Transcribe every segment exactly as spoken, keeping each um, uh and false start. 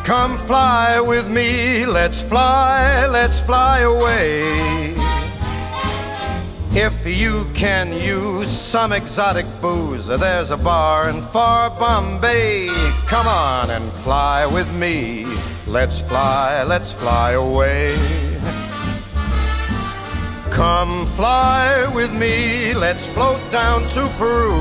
Come fly with me, let's fly, let's fly away. If you can use some exotic booze, there's a bar in far Bombay. Come on and fly with me, let's fly, let's fly away. Come fly with me, let's float down to Peru.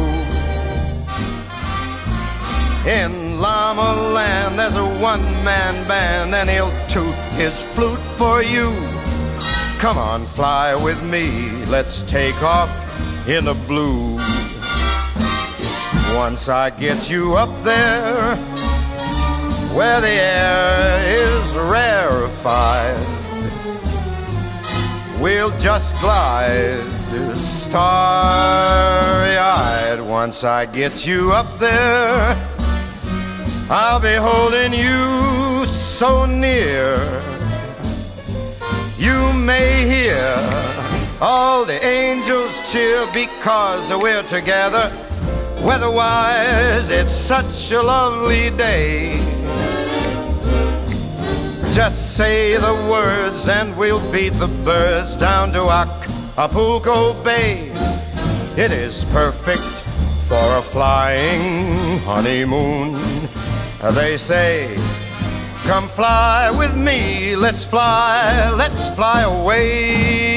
In Llama Land there's a one-man band, and he'll toot his flute for you. Come on, fly with me, let's take off in the blue. Once I get you up there, where the air is rarefied, we'll just glide starry-eyed. Once I get you up there, I'll be holding you so near. You may hear all the angels cheer because we're together. Weather-wise, it's such a lovely day. Just say the words and we'll beat the birds down to Acapulco Bay. It is perfect for a flying honeymoon. They say, come fly with me, let's fly, let's fly away.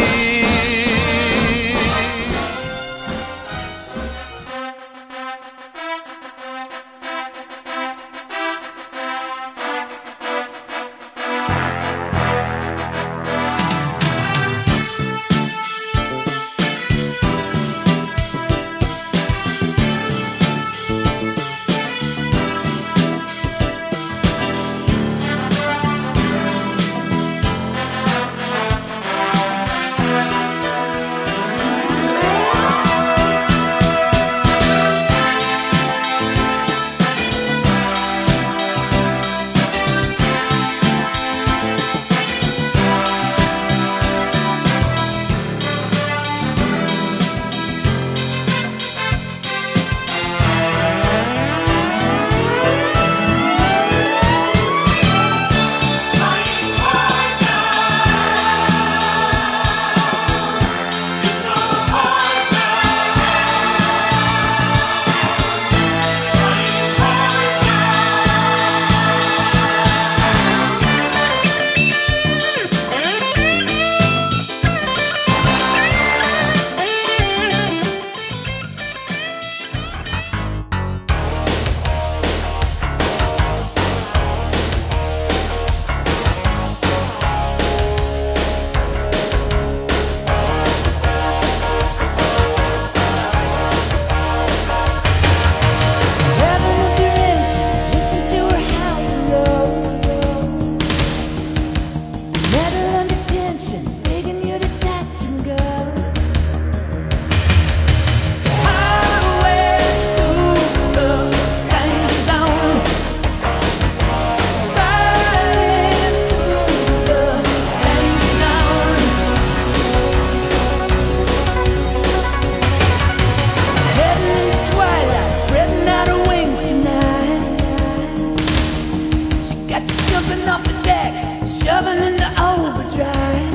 Shoving into overdrive.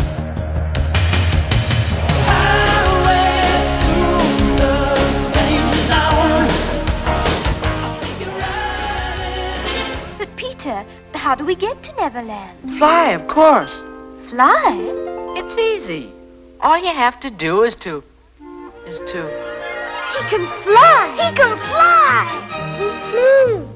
Highway to the danger zone. I'll take you riding. But Peter, how do we get to Neverland? Fly, of course. Fly? It's easy. All you have to do is to... is to... He can fly! He can fly! He flew!